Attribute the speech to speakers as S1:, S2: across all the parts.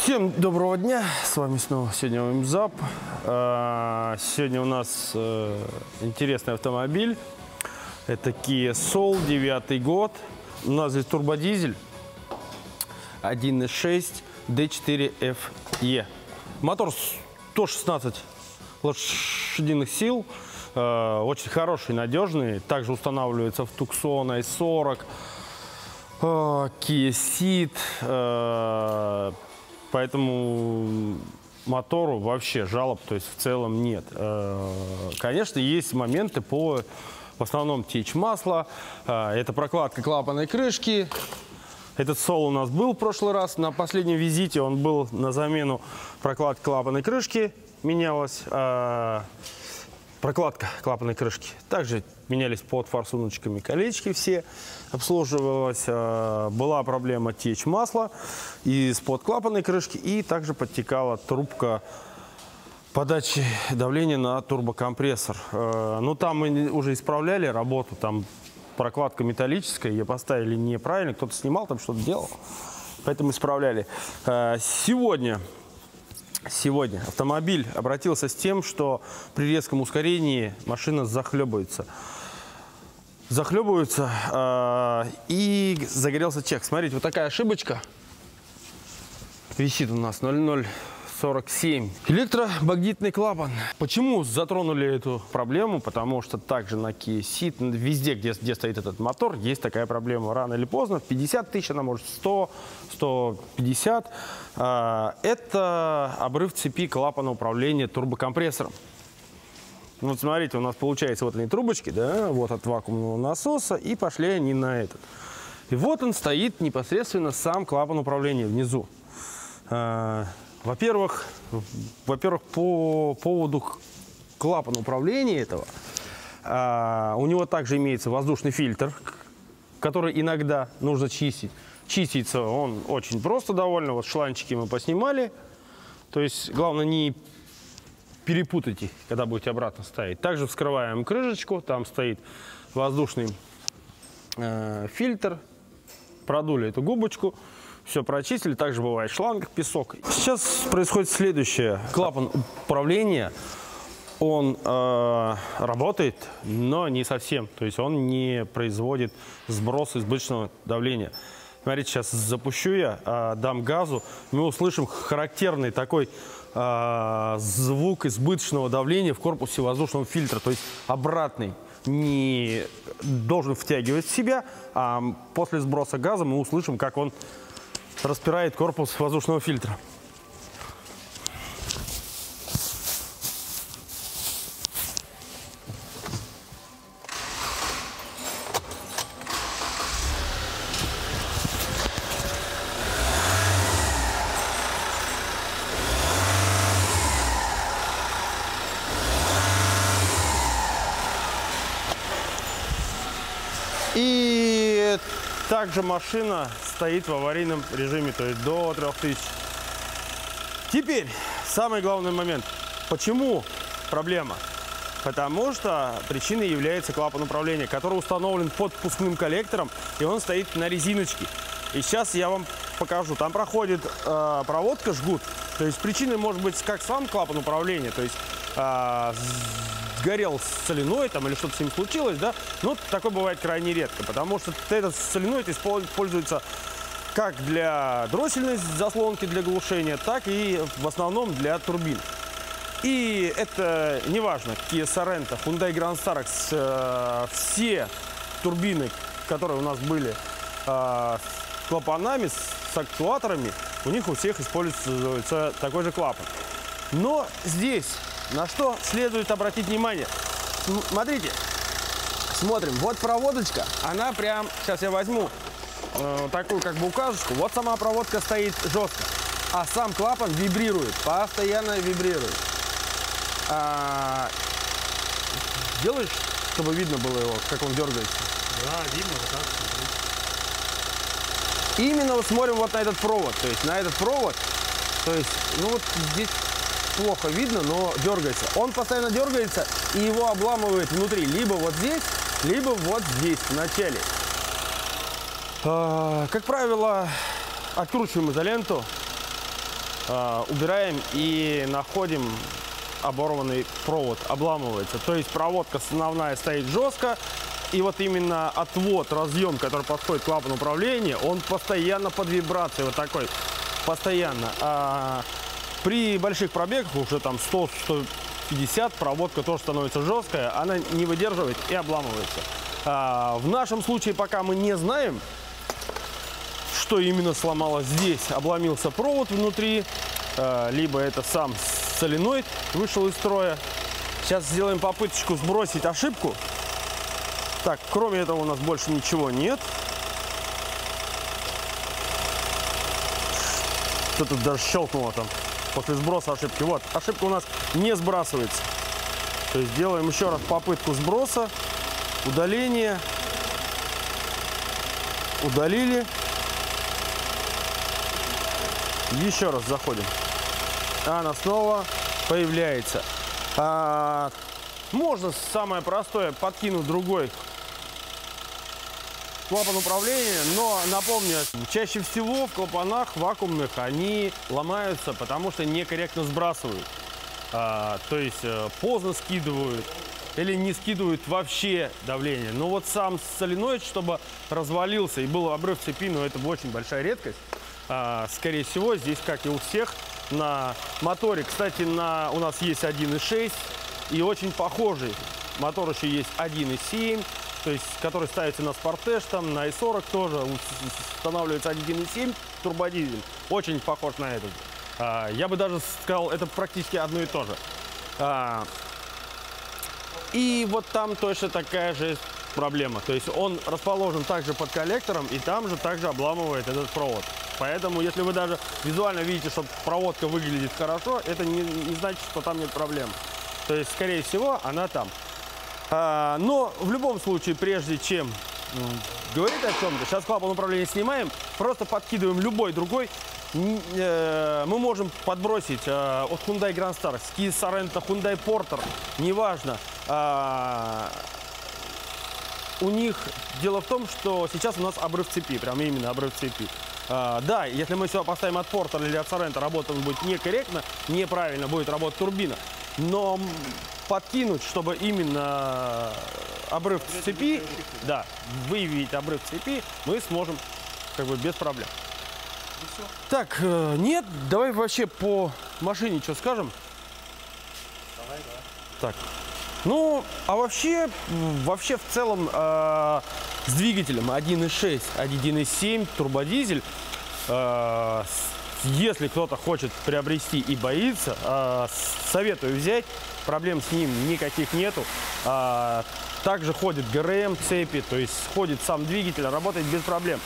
S1: Всем доброго дня, с вами снова сегодня МЗАП. Сегодня у нас интересный автомобиль. Это Kia Soul, 9 год. У нас здесь турбодизель 1.6 D4FE. Мотор 116 лошадиных сил, очень хороший, надежный. Также устанавливается в Tucson i40, Kia Ceed. Поэтому мотору вообще жалоб, то есть в целом нет. Конечно, есть моменты в основном течь масла, это прокладка клапанной крышки. Этот Soul у нас был в прошлый раз, на последнем визите он был на замену прокладки клапанной крышки, менялась прокладка клапанной крышки. Также менялись под форсуночками колечки все, обслуживалась. Была проблема течь масла из-под клапанной крышки, и также подтекала трубка подачи давления на турбокомпрессор. Ну, там мы уже исправляли работу, там прокладка металлическая, ее поставили неправильно, кто-то снимал, там что-то делал, поэтому исправляли. Сегодня автомобиль обратился с тем, что при резком ускорении машина захлебывается. И загорелся чек. Смотрите, вот такая ошибочка висит у нас 0047. Электромагнитный клапан. Почему затронули эту проблему? Потому что также на Kia Ceed, везде, где стоит этот мотор, есть такая проблема. Рано или поздно, 50 тысяч, она может 100, 150. Это обрыв цепи клапана управления турбокомпрессором. Вот смотрите, у нас получается вот они трубочки, да, вот от вакуумного насоса, и пошли они на этот. И вот он стоит непосредственно сам клапан управления внизу. Во-первых, по поводу клапана управления этого, у него также имеется воздушный фильтр, который иногда нужно чистить. Чистится он очень просто довольно, вот шланчики мы поснимали, то есть главное не перепутайте, когда будете обратно ставить. Также вскрываем крышечку, там стоит воздушный фильтр, продули эту губочку. Все прочистили, также бывает в шлангах песок. Сейчас происходит следующее. Клапан управления, он работает, но не совсем. То есть он не производит сброс избыточного давления. Смотрите, сейчас запущу я, дам газу, мы услышим характерный такой звук избыточного давления в корпусе воздушного фильтра, то есть обратный. Не должен втягивать в себя, а после сброса газа мы услышим, как он распирает корпус воздушного фильтра. И также машина стоит в аварийном режиме, то есть до 3000. Теперь самый главный момент. Почему проблема? Потому что причиной является клапан управления, который установлен под впускным коллектором, и он стоит на резиночке. И сейчас я вам покажу. Там проходит проводка, жгут. То есть причиной может быть как сам клапан управления, то есть сгорел соленоид там, или что-то с ним случилось, да, но такое бывает крайне редко, потому что этот соленоид используется как для дроссельной заслонки для глушения, так и в основном для турбин. И это неважно, Kia Sorento, Hyundai Grand Starex, все турбины, которые у нас были с клапанами, с актуаторами, у них у всех используется такой же клапан. Но здесь на что следует обратить внимание? Смотрите, смотрим, вот проводочка, она прям, сейчас я возьму такую как бы указочку, вот сама проводка стоит жестко, а сам клапан вибрирует, постоянно вибрирует. Делаешь, чтобы видно было его, как он дергается?
S2: Да, видно, вот так.
S1: Именно вот смотрим вот на этот провод, то есть на этот провод, то есть, ну вот здесь плохо видно, но дергается. Он постоянно дергается, и его обламывает внутри, либо вот здесь, либо вот здесь, в начале. Как правило, откручиваем изоленту, убираем и находим оборванный провод, обламывается. То есть проводка основная стоит жестко, и вот именно отвод, разъем, который подходит к клапану управления, он постоянно под вибрацией, вот такой, постоянно. При больших пробегах, уже там 100-150, проводка тоже становится жесткая, она не выдерживает и обламывается. В нашем случае пока мы не знаем, что именно сломалось здесь. Обломился провод внутри, либо это сам соленоид вышел из строя. Сейчас сделаем попыточку сбросить ошибку. Так, кроме этого у нас больше ничего нет. Что-то даже щелкнуло там после сброса ошибки. Вот, ошибка у нас не сбрасывается. То есть делаем еще раз попытку сброса, удаления. Удалили. Еще раз заходим. Она снова появляется. Можно самое простое подкинуть другой клапан управления, но напомню, чаще всего в клапанах вакуумных они ломаются, потому что некорректно сбрасывают. То есть поздно скидывают или не скидывают вообще давление. Но вот сам соленоид, чтобы развалился и был обрыв цепи, но это очень большая редкость. Скорее всего, здесь, как и у всех, на моторе, кстати, у нас есть 1.6 и очень похожий мотор еще есть 1.7, то есть, который ставится на Sportage, там, на i40 тоже устанавливается 1.7 турбодизель, очень похож на этот. Я бы даже сказал, это практически одно и то же. И вот там точно такая же проблема, то есть он расположен также под коллектором и там же также обламывает этот провод. Поэтому, если вы даже визуально видите, что проводка выглядит хорошо, это не значит, что там нет проблем. То есть, скорее всего, она там. Но в любом случае, прежде чем говорить о чем-то, сейчас клапан управления снимаем, просто подкидываем любой другой. Мы можем подбросить от Hyundai Grand Star, Kia Sorento, Hyundai Porter, неважно. У них дело в том, что сейчас у нас обрыв цепи, прям именно обрыв цепи. Да, если мы сюда поставим от Porter или от Sorento, работа будет некорректно, неправильно будет работать турбина. Но подкинуть, чтобы именно обрыв цепи, да, выявить обрыв цепи, мы сможем как бы без проблем. Так, нет, давай вообще по машине что скажем.
S2: Давай, да.
S1: Так, ну, а вообще в целом с двигателем 1.6, 1.7 турбодизель, если кто-то хочет приобрести и боится, советую взять, проблем с ним никаких нету. Также ходит ГРМ цепи, то есть ходит сам двигатель, работает без проблем.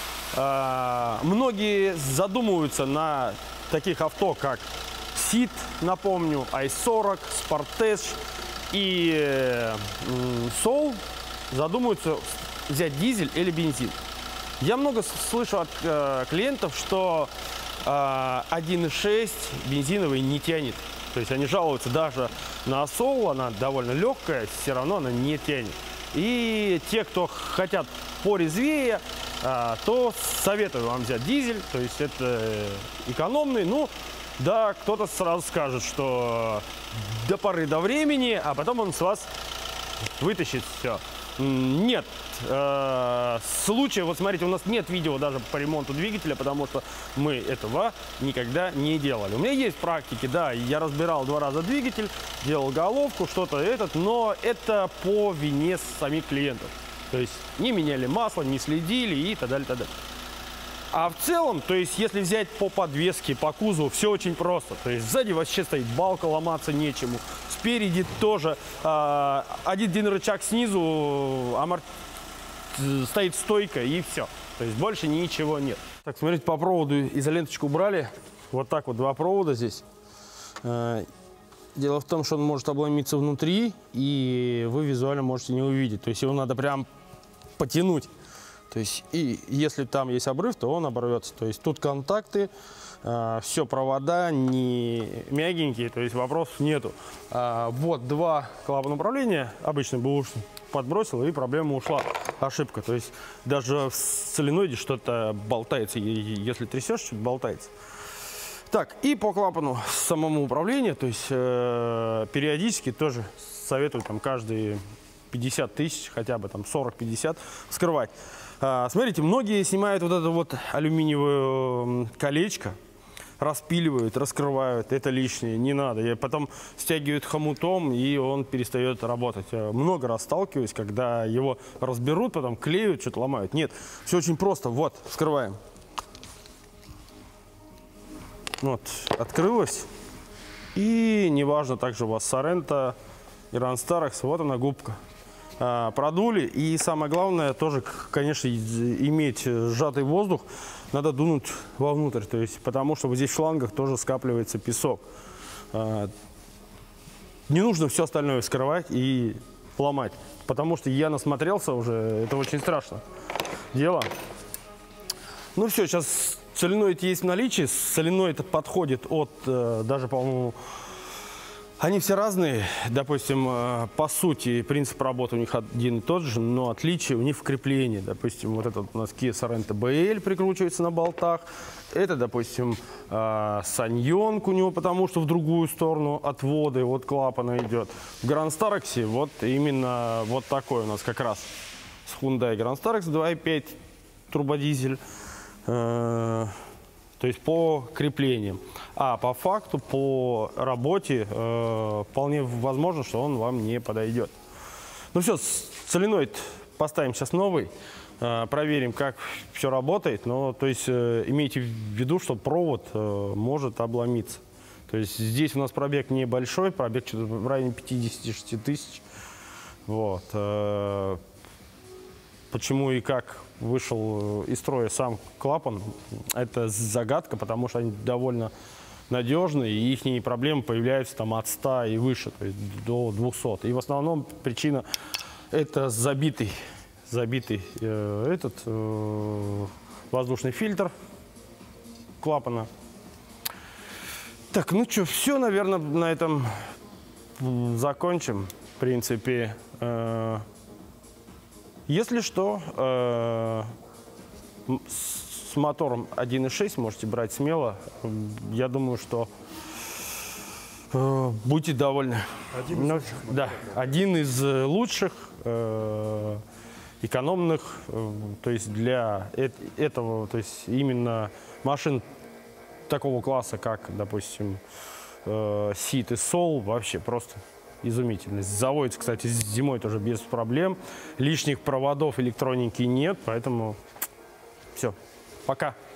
S1: Многие задумываются на таких авто, как Ceed, напомню, i40, Sportage и Soul, задумываются взять дизель или бензин. Я много слышу от клиентов, что 1.6 бензиновый не тянет. То есть они жалуются даже на Soul, она довольно легкая, все равно она не тянет. И те, кто хотят порезвее, то советую вам взять дизель, то есть это экономный. Ну, да, кто-то сразу скажет, что до поры до времени, а потом он с вас вытащит все. Нет случая, вот смотрите, у нас нет видео даже по ремонту двигателя, потому что мы этого никогда не делали. У меня есть практики, да, я разбирал 2 раза двигатель, делал головку, что-то но это по вине самих клиентов. То есть не меняли масло, не следили и так далее, так далее. А в целом, то есть если взять по подвеске, по кузову, все очень просто. То есть сзади вообще стоит балка, ломаться нечему. Спереди тоже один рычаг снизу, стоит стойка и все. То есть больше ничего нет. Так, смотрите, по проводу изоленточку убрали. Вот так вот 2 провода здесь. Дело в том, что он может обломиться внутри, и вы визуально можете не увидеть. То есть его надо прям потянуть. То есть, и если там есть обрыв, то он оборвется. То есть тут контакты, все провода не мягенькие, то есть вопросов нету. Вот 2 клапана управления, обычно бы уж подбросил, и проблема ушла, ошибка. То есть даже в соленоиде что-то болтается, если трясешь, что-то болтается. Так, и по клапану самому управлению, то есть периодически тоже советую там каждые 50 тысяч, хотя бы там 40-50 вскрывать. Смотрите, многие снимают вот это вот алюминиевое колечко, распиливают, раскрывают, это лишнее, не надо. И потом стягивают хомутом, и он перестает работать. Я много раз сталкиваюсь, когда его разберут, потом клеют, что-то ломают. Нет, все очень просто. Вот, вскрываем. Вот, открылось. И неважно, также у вас Sorento, Grand Starex, вот она губка. Продули. И самое главное, тоже, конечно, иметь сжатый воздух, надо дунуть вовнутрь, то есть, потому что вот здесь в шлангах тоже скапливается песок. Не нужно все остальное вскрывать и ломать, потому что я насмотрелся уже, это очень страшно дело. Ну все, сейчас соленоид есть в наличии, соленоид подходит от, даже, по-моему, они все разные, допустим, по сути, принцип работы у них один и тот же, но отличие у них в креплении. Допустим, вот этот у нас Kia Sorento BL прикручивается на болтах, это, допустим, Саньонг у него, потому что в другую сторону отводы от клапана идет. В Grand Starex вот именно вот такой у нас как раз с Hyundai Grand Starex 2.5 турбодизель. То есть по креплениям. А по факту, по работе, вполне возможно, что он вам не подойдет. Ну все, соленоид поставим сейчас новый, проверим, как все работает. Но, то есть имейте в виду, что провод может обломиться. То есть здесь у нас пробег небольшой, пробег в районе 56 тысяч. Вот. Почему и как вышел из строя сам клапан, это загадка, потому что они довольно надежные, и их проблемы появляются там от 100 и выше, то есть до 200. И в основном причина это забитый воздушный фильтр клапана. Так, ну что, все, наверное, на этом закончим, в принципе. Если что, с мотором 1.6 можете брать смело. Я думаю, что будете довольны. Один из лучших, экономных, то есть для этого, то есть именно машин такого класса, как, допустим, Ceed и Soul, вообще просто изумительно. Заводится, кстати, зимой тоже без проблем. Лишних проводов электроники нет, поэтому все. Пока.